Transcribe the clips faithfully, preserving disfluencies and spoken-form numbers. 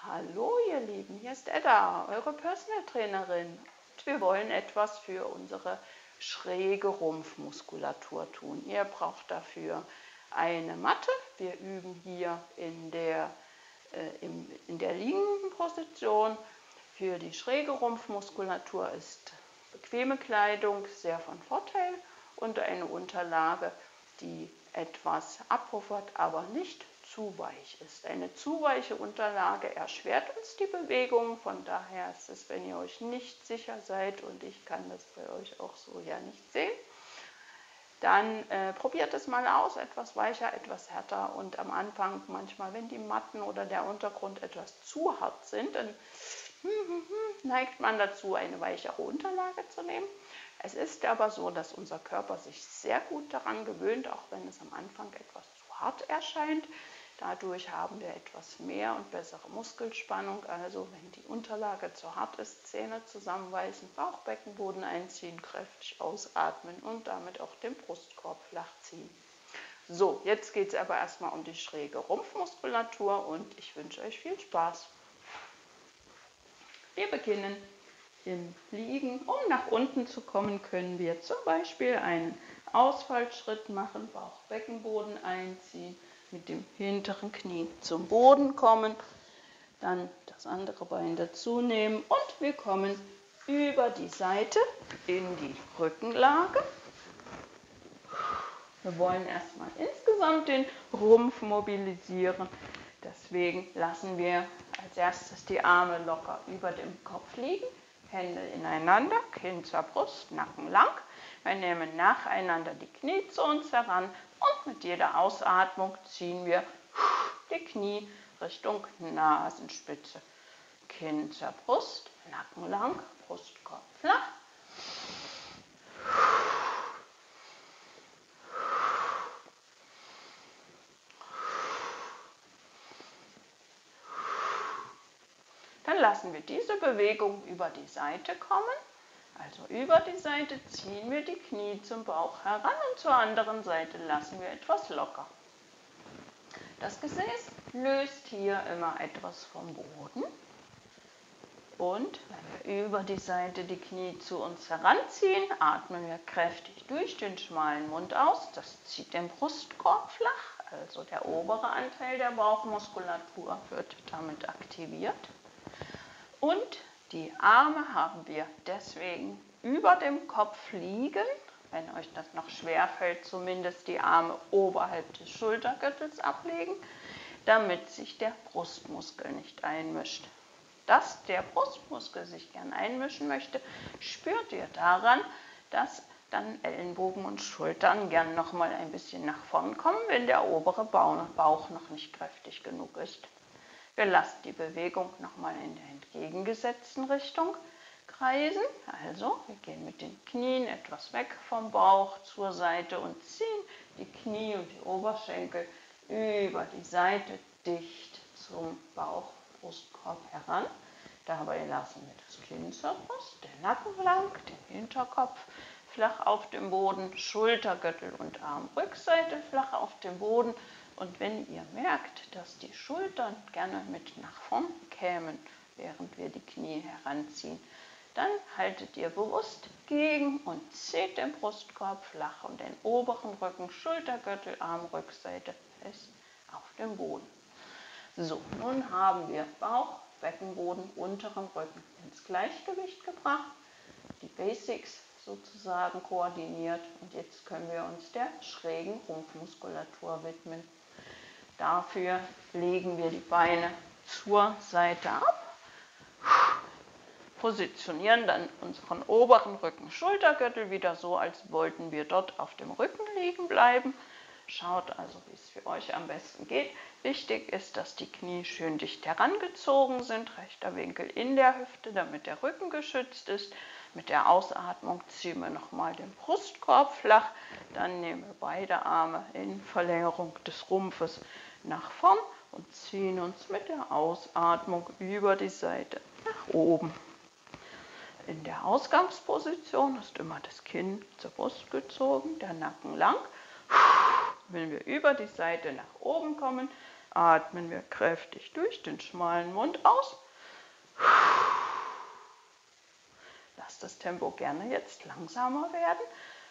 Hallo ihr Lieben, hier ist Edda, eure Personal Trainerin. Und wir wollen etwas für unsere schräge Rumpfmuskulatur tun. Ihr braucht dafür eine Matte. Wir üben hier in der, äh, im, in der liegenden Position. Für die schräge Rumpfmuskulatur ist bequeme Kleidung sehr von Vorteil und eine Unterlage, die etwas abpuffert, aber nicht zu weich ist. Eine zu weiche Unterlage erschwert uns die Bewegung, von daher ist es, wenn ihr euch nicht sicher seid, und ich kann das bei euch auch so ja nicht sehen, dann äh, probiert es mal aus, etwas weicher, etwas härter, und am Anfang manchmal, wenn die Matten oder der Untergrund etwas zu hart sind, dann neigt man dazu, eine weichere Unterlage zu nehmen. Es ist aber so, dass unser Körper sich sehr gut daran gewöhnt, auch wenn es am Anfang etwas zu hart erscheint. Dadurch haben wir etwas mehr und bessere Muskelspannung. Also wenn die Unterlage zu hart ist, Zähne zusammenbeißen, Bauch, Beckenboden einziehen, kräftig ausatmen und damit auch den Brustkorb flach ziehen. So, jetzt geht es aber erstmal um die schräge Rumpfmuskulatur und ich wünsche euch viel Spaß. Wir beginnen im Liegen. Um nach unten zu kommen, können wir zum Beispiel einen Ausfallschritt machen, Bauch, Beckenboden einziehen, mit dem hinteren Knie zum Boden kommen, dann das andere Bein dazu nehmen und wir kommen über die Seite in die Rückenlage. Wir wollen erstmal insgesamt den Rumpf mobilisieren, deswegen lassen wir als erstes die Arme locker über dem Kopf liegen, Hände ineinander, Kinn zur Brust, Nacken lang. Wir nehmen nacheinander die Knie zu uns heran und mit jeder Ausatmung ziehen wir die Knie Richtung Nasenspitze. Kinn zur Brust, Nacken lang, Brustkorb flach. Dann lassen wir diese Bewegung über die Seite kommen. Also über die Seite ziehen wir die Knie zum Bauch heran und zur anderen Seite lassen wir etwas locker. Das Gesäß löst hier immer etwas vom Boden. Und wenn wir über die Seite die Knie zu uns heranziehen, atmen wir kräftig durch den schmalen Mund aus. Das zieht den Brustkorb flach, also der obere Anteil der Bauchmuskulatur wird damit aktiviert. Und die Arme haben wir deswegen über dem Kopf liegen, wenn euch das noch schwer fällt, zumindest die Arme oberhalb des Schultergürtels ablegen, damit sich der Brustmuskel nicht einmischt. Dass der Brustmuskel sich gern einmischen möchte, spürt ihr daran, dass dann Ellenbogen und Schultern gern noch mal ein bisschen nach vorn kommen, wenn der obere Bauch noch nicht kräftig genug ist. Wir lassen die Bewegung nochmal in der entgegengesetzten Richtung kreisen. Also wir gehen mit den Knien etwas weg vom Bauch zur Seite und ziehen die Knie und die Oberschenkel über die Seite dicht zum Bauch, Brustkorb heran. Dabei lassen wir das Kinn zur Brust, den Nacken lang, den Hinterkopf flach auf dem Boden, Schultergürtel und Armrückseite flach auf dem Boden. Und wenn ihr merkt, dass die Schultern gerne mit nach vorn kämen, während wir die Knie heranziehen, dann haltet ihr bewusst gegen und zieht den Brustkorb flach und den oberen Rücken, Schultergürtel, Armrückseite fest auf dem Boden. So, nun haben wir Bauch, Beckenboden, unteren Rücken ins Gleichgewicht gebracht, die Basics sozusagen koordiniert, und jetzt können wir uns der schrägen Rumpfmuskulatur widmen. Dafür legen wir die Beine zur Seite ab, positionieren dann unseren oberen Rücken, Schultergürtel wieder so, als wollten wir dort auf dem Rücken liegen bleiben. Schaut also, wie es für euch am besten geht. Wichtig ist, dass die Knie schön dicht herangezogen sind, rechter Winkel in der Hüfte, damit der Rücken geschützt ist. Mit der Ausatmung ziehen wir nochmal den Brustkorb flach, dann nehmen wir beide Arme in Verlängerung des Rumpfes nach vorn und ziehen uns mit der Ausatmung über die Seite nach oben. In der Ausgangsposition ist immer das Kinn zur Brust gezogen, der Nacken lang. Wenn wir über die Seite nach oben kommen, atmen wir kräftig durch den schmalen Mund aus. Lasst das Tempo gerne jetzt langsamer werden.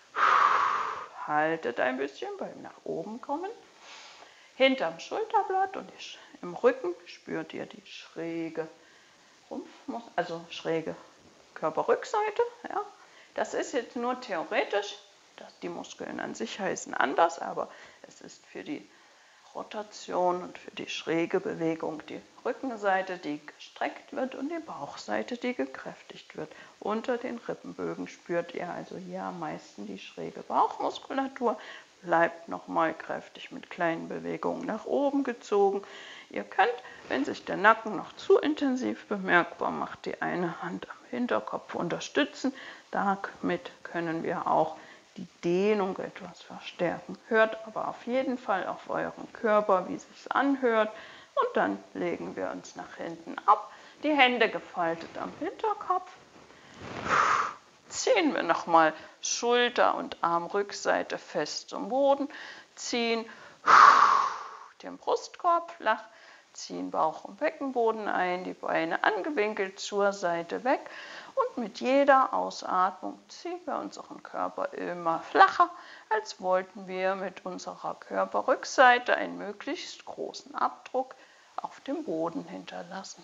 Haltet ein bisschen beim nach oben kommen. Hinterm Schulterblatt und im Rücken spürt ihr die schräge Rumpf, also schräge Körperrückseite. Ja. Das ist jetzt nur theoretisch. Die Muskeln an sich heißen anders, aber es ist für die Rotation und für die schräge Bewegung die Rückenseite, die gestreckt wird, und die Bauchseite, die gekräftigt wird. Unter den Rippenbögen spürt ihr also hier am meisten die schräge Bauchmuskulatur. Bleibt nochmal kräftig mit kleinen Bewegungen nach oben gezogen. Ihr könnt, wenn sich der Nacken noch zu intensiv bemerkbar macht, die eine Hand am Hinterkopf unterstützen. Damit können wir auch die Dehnung etwas verstärken. Hört aber auf jeden Fall auf euren Körper, wie es sich anhört. Und dann legen wir uns nach hinten ab. Die Hände gefaltet am Hinterkopf. Ziehen wir nochmal Schulter- und Armrückseite fest zum Boden. Ziehen den Brustkorb flach. Ziehen Bauch- und Beckenboden ein, die Beine angewinkelt zur Seite weg. Und mit jeder Ausatmung ziehen wir unseren Körper immer flacher, als wollten wir mit unserer Körperrückseite einen möglichst großen Abdruck auf dem Boden hinterlassen.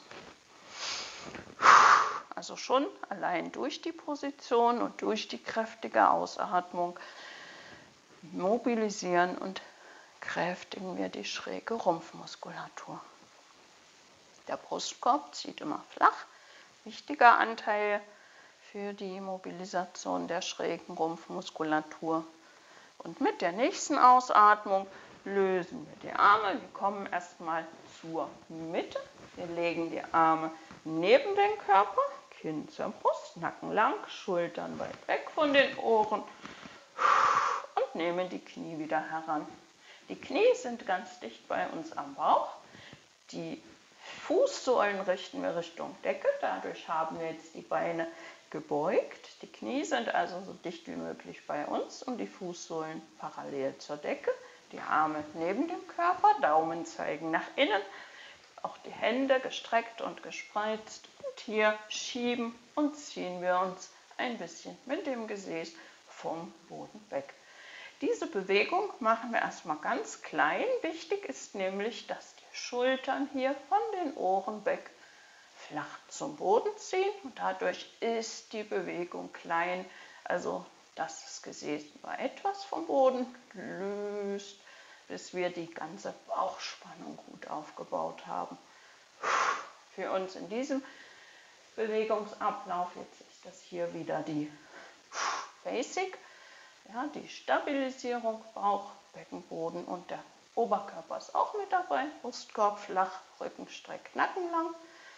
Also schon allein durch die Position und durch die kräftige Ausatmung mobilisieren und kräftigen wir die schräge Rumpfmuskulatur. Der Brustkorb zieht immer flach. Wichtiger Anteil für die Mobilisation der schrägen Rumpfmuskulatur. Und mit der nächsten Ausatmung lösen wir die Arme. Wir kommen erstmal zur Mitte. Wir legen die Arme neben den Körper, Kinn zur Brust, Nacken lang, Schultern weit weg von den Ohren und nehmen die Knie wieder heran. Die Knie sind ganz dicht bei uns am Bauch. Die Fußsohlen richten wir Richtung Decke, dadurch haben wir jetzt die Beine gebeugt. Die Knie sind also so dicht wie möglich bei uns und die Fußsohlen parallel zur Decke. Die Arme neben dem Körper, Daumen zeigen nach innen, auch die Hände gestreckt und gespreizt. Und hier schieben und ziehen wir uns ein bisschen mit dem Gesäß vom Boden weg. Diese Bewegung machen wir erstmal ganz klein. Wichtig ist nämlich, dass die Schultern hier von den Ohren weg flach zum Boden ziehen. Und dadurch ist die Bewegung klein, also dass das Gesäß nur etwas vom Boden löst, bis wir die ganze Bauchspannung gut aufgebaut haben. Für uns in diesem Bewegungsablauf, jetzt ist das hier wieder die Basic, ja, die Stabilisierung, Bauch, Beckenboden und der Oberkörper ist auch mit dabei. Brustkorb flach, Rücken streckt, Nacken lang.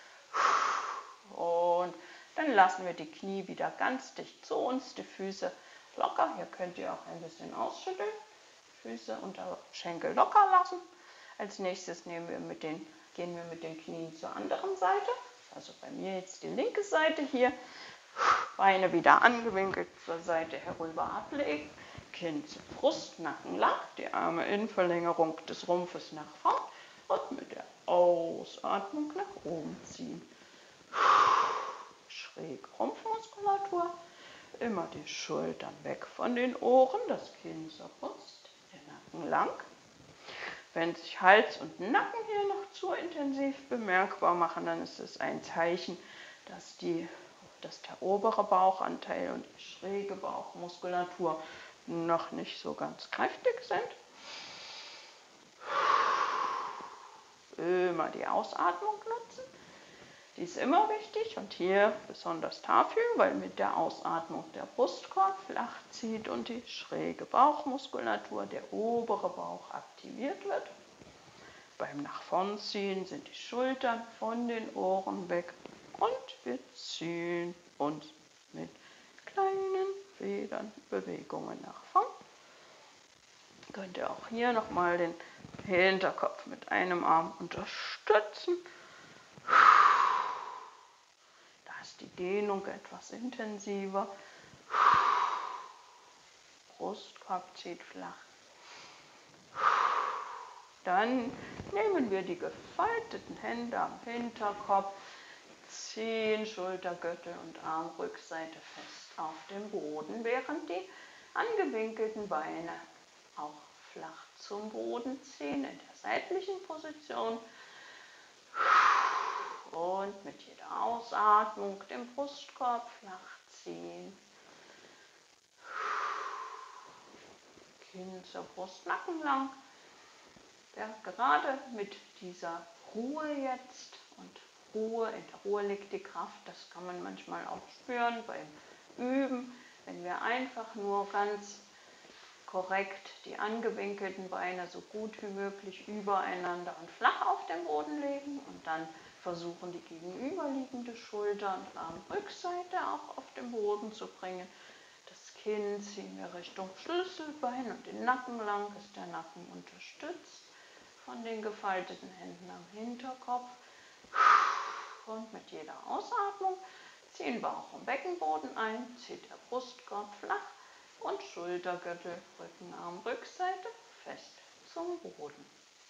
Und dann lassen wir die Knie wieder ganz dicht zu uns, die Füße locker. Hier könnt ihr auch ein bisschen ausschütteln. Füße und Schenkel locker lassen. Als nächstes nehmen wir mit den, gehen wir mit den Knien zur anderen Seite. Also bei mir jetzt die linke Seite hier. Beine wieder angewinkelt zur Seite herüber ablegen. Kinn zur Brust, Nacken lang. Die Arme in Verlängerung des Rumpfes nach vorn. Und mit der Ausatmung nach oben ziehen. Schräg Rumpfmuskulatur. Immer die Schultern weg von den Ohren. Das Kinn zur Brust. Der Nacken lang. Wenn sich Hals und Nacken hier noch zu intensiv bemerkbar machen, dann ist es ein Zeichen, dass, die, dass der obere Bauchanteil und die schräge Bauchmuskulatur noch nicht so ganz kräftig sind. Immer die Ausatmung nutzen. Die ist immer wichtig und hier besonders dafür, weil mit der Ausatmung der Brustkorb flach zieht und die schräge Bauchmuskulatur, der obere Bauch aktiviert wird. Beim nach vorn ziehen sind die Schultern von den Ohren weg und wir ziehen uns mit kleinen Federnbewegungen nach vorn. Könnt ihr auch hier nochmal den Hinterkopf mit einem Arm unterstützen. Da ist die Dehnung etwas intensiver. Brustkorb zieht flach. Dann nehmen wir die gefalteten Hände am Hinterkopf, ziehen Schultergürtel und Armrückseite fest auf dem Boden, während die angewinkelten Beine auch flach zum Boden ziehen in der seitlichen Position. Und mit jeder Ausatmung den Brustkorb flach ziehen. Kinn zur Brust, Nacken lang. Ja, gerade mit dieser Ruhe jetzt, und Ruhe, in der Ruhe liegt die Kraft, das kann man manchmal auch spüren beim Üben, wenn wir einfach nur ganz korrekt die angewinkelten Beine so gut wie möglich übereinander und flach auf den Boden legen und dann versuchen, die gegenüberliegende Schulter- und Armrückseite auch auf den Boden zu bringen. Das Kinn ziehen wir Richtung Schlüsselbein und den Nacken lang, ist der Nacken unterstützt von den gefalteten Händen am Hinterkopf. Und mit jeder Ausatmung ziehen Bauch und Beckenboden ein, zieht der Brustkorb flach und Schultergürtel, Rücken, Arm, Rückseite fest zum Boden.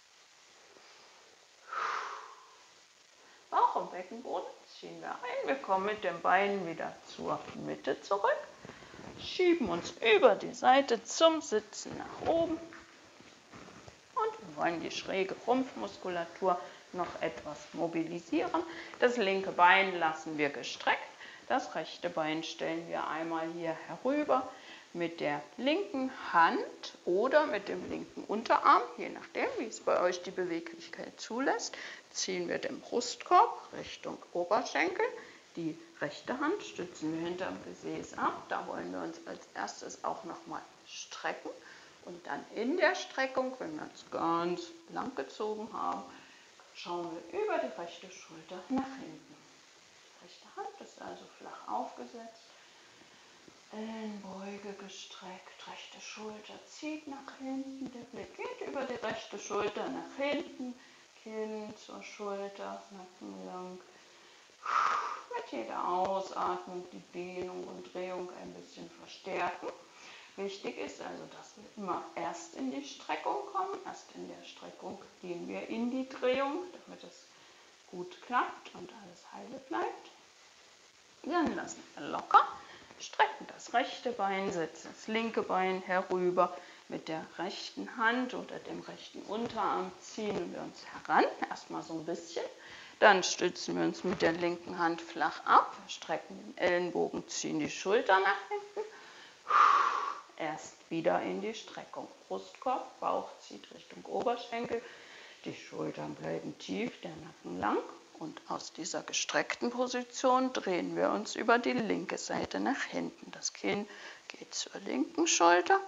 Bauch und Beckenboden ziehen wir ein. Wir kommen mit den Beinen wieder zur Mitte zurück, schieben uns über die Seite zum Sitzen nach oben. Und wir wollen die schräge Rumpfmuskulatur noch etwas mobilisieren. Das linke Bein lassen wir gestreckt. Das rechte Bein stellen wir einmal hier herüber. Mit der linken Hand oder mit dem linken Unterarm, je nachdem, wie es bei euch die Beweglichkeit zulässt, ziehen wir den Brustkorb Richtung Oberschenkel. Die rechte Hand stützen wir hinterm Gesäß ab. Da wollen wir uns als erstes auch nochmal strecken. Und dann in der Streckung, wenn wir uns ganz lang gezogen haben, schauen wir über die rechte Schulter nach hinten. Die rechte Hand ist also flach aufgesetzt. Ellenbeuge gestreckt, rechte Schulter zieht nach hinten, der Blick geht über die rechte Schulter nach hinten, Kinn zur Schulter, Nacken lang. Mit jeder Ausatmung die Dehnung und Drehung ein bisschen verstärken. Wichtig ist also, dass wir immer erst in die Streckung kommen, erst in der Streckung gehen wir in die Drehung, damit es gut klappt und alles heile bleibt. Dann lassen wir locker. Strecken das rechte Bein, setzen das linke Bein herüber. Mit der rechten Hand oder dem rechten Unterarm ziehen wir uns heran, erstmal so ein bisschen. Dann stützen wir uns mit der linken Hand flach ab, strecken den Ellenbogen, ziehen die Schulter nach hinten. Erst wieder in die Streckung. Brustkorb, Bauch zieht Richtung Oberschenkel. Die Schultern bleiben tief, der Nacken lang. Und aus dieser gestreckten Position drehen wir uns über die linke Seite nach hinten. Das Kinn geht zur linken Schulter.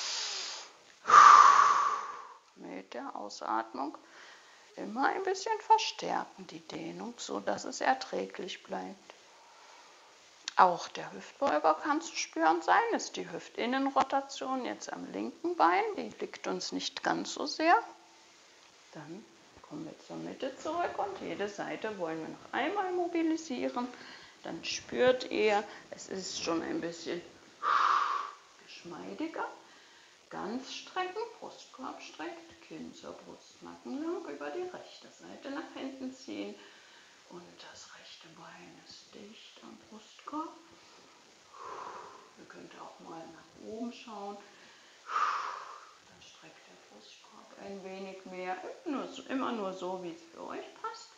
Mit der Ausatmung immer ein bisschen verstärken, die Dehnung, so dass es erträglich bleibt. Auch der Hüftbeuger kann zu spüren sein, ist die Hüftinnenrotation jetzt am linken Bein, die liegt uns nicht ganz so sehr. Dann kommen wir zur Mitte zurück und jede Seite wollen wir noch einmal mobilisieren. Dann spürt ihr, es ist schon ein bisschen geschmeidiger. Ganz strecken, Brustkorb streckt, Kinn zur Brust, Nacken lang, über die rechte Seite nach hinten ziehen. Und das rechte Bein ist dicht am Brustkorb. Ihr könnt auch mal nach oben schauen. Dann streckt der Brustkorb ein wenig mehr, nur so, immer nur so, wie es für euch passt.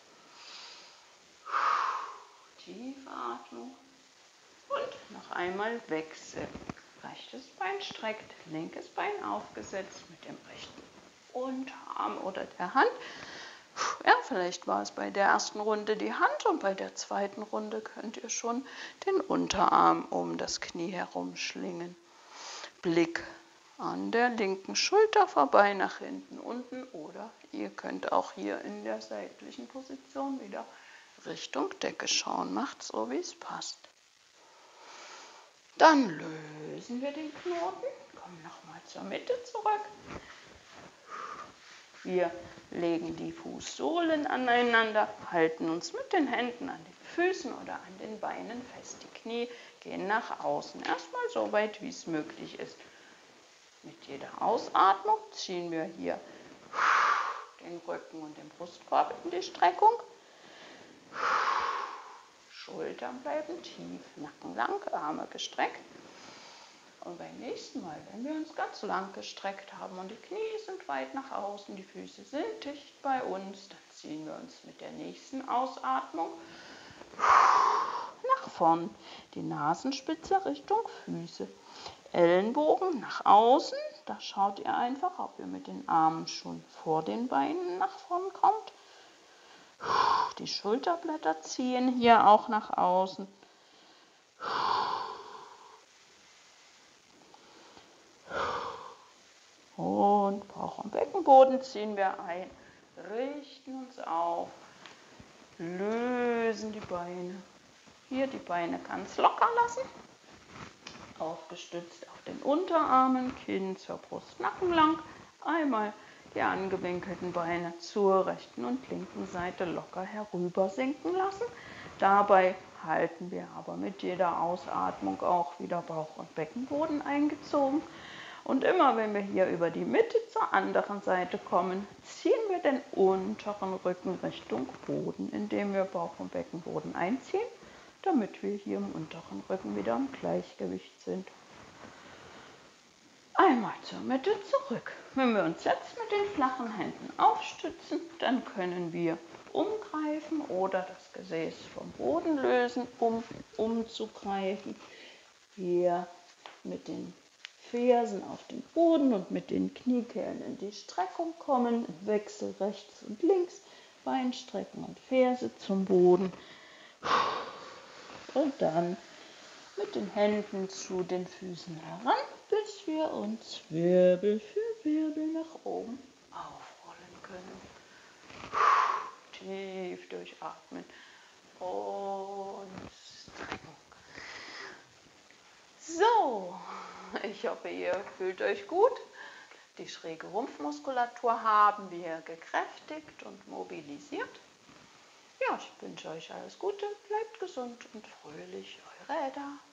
Tiefe Atmung. Und noch einmal wechseln. Rechtes Bein streckt, linkes Bein aufgesetzt mit dem rechten Unterarm oder der Hand. Ja, vielleicht war es bei der ersten Runde die Hand und bei der zweiten Runde könnt ihr schon den Unterarm um das Knie herum schlingen. Blick an der linken Schulter vorbei nach hinten unten oder ihr könnt auch hier in der seitlichen Position wieder Richtung Decke schauen. Macht so, wie es passt. Dann lösen wir den Knoten, kommen nochmal zur Mitte zurück. Wir legen die Fußsohlen aneinander, halten uns mit den Händen an den Füßen oder an den Beinen fest. Die Knie gehen nach außen, erstmal so weit, wie es möglich ist. Mit jeder Ausatmung ziehen wir hier den Rücken und den Brustkorb in die Streckung. Schultern bleiben tief, Nacken lang, Arme gestreckt. Und beim nächsten Mal, wenn wir uns ganz lang gestreckt haben und die Knie sind weit nach außen, die Füße sind dicht bei uns, dann ziehen wir uns mit der nächsten Ausatmung nach vorn, die Nasenspitze Richtung Füße. Ellenbogen nach außen, da schaut ihr einfach, ob ihr mit den Armen schon vor den Beinen nach vorn kommt. Die Schulterblätter ziehen hier auch nach außen. Und Bauch- und Beckenboden ziehen wir ein, richten uns auf, lösen die Beine. Hier die Beine ganz locker lassen, aufgestützt auf den Unterarmen, Kinn zur Brust, Nacken lang. Einmal die angewinkelten Beine zur rechten und linken Seite locker herüber sinken lassen. Dabei halten wir aber mit jeder Ausatmung auch wieder Bauch- und Beckenboden eingezogen. Und immer wenn wir hier über die Mitte zur anderen Seite kommen, ziehen wir den unteren Rücken Richtung Boden, indem wir Bauch- und Beckenboden einziehen, damit wir hier im unteren Rücken wieder im Gleichgewicht sind. Einmal zur Mitte zurück. Wenn wir uns jetzt mit den flachen Händen aufstützen, dann können wir umgreifen oder das Gesäß vom Boden lösen, um umzugreifen. Hier mit den Fersen auf den Boden und mit den Kniekehlen in die Streckung kommen, im Wechsel rechts und links, Beinstrecken und Ferse zum Boden. Und dann mit den Händen zu den Füßen heran, bis wir uns Wirbel für Wirbel nach oben aufrollen können. Tief durchatmen und strecken. So, ich hoffe, ihr fühlt euch gut. Die schräge Rumpfmuskulatur haben wir gekräftigt und mobilisiert. Ja, ich wünsche euch alles Gute, bleibt gesund und fröhlich, eure Edda.